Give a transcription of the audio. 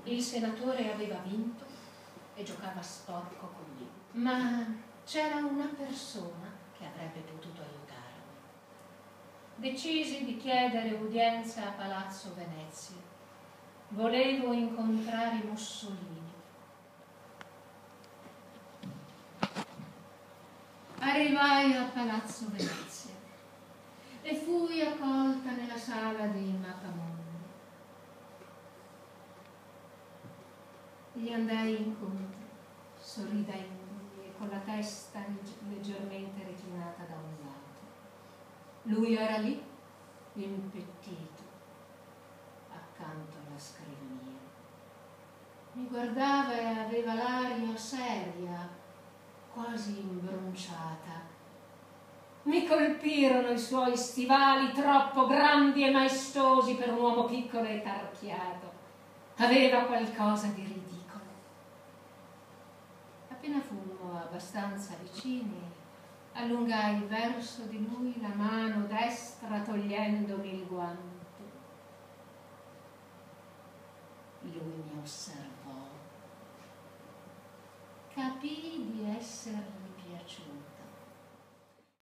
Il senatore aveva vinto e giocava sporco con lui, ma c'era una persona che avrebbe potuto aiutarmi. Decisi di chiedere udienza a Palazzo Venezia. Volevo incontrare Mussolini. Arrivai a Palazzo Venezia e fui accolta nella sala dei mappamondi. Gli andai incontro, sorridendo e con la testa leggermente reclinata da un lato. Lui era lì, impettito, accanto alla scrivania. Mi guardava e aveva l'aria seria, quasi imbronciata. Mi colpirono i suoi stivali troppo grandi e maestosi per un uomo piccolo e tarchiato. Aveva qualcosa di ridicolo. Appena fummo abbastanza vicini, allungai verso di lui la mano destra togliendomi il guanto. Lui mi osservò. Capii di essergli piaciuta.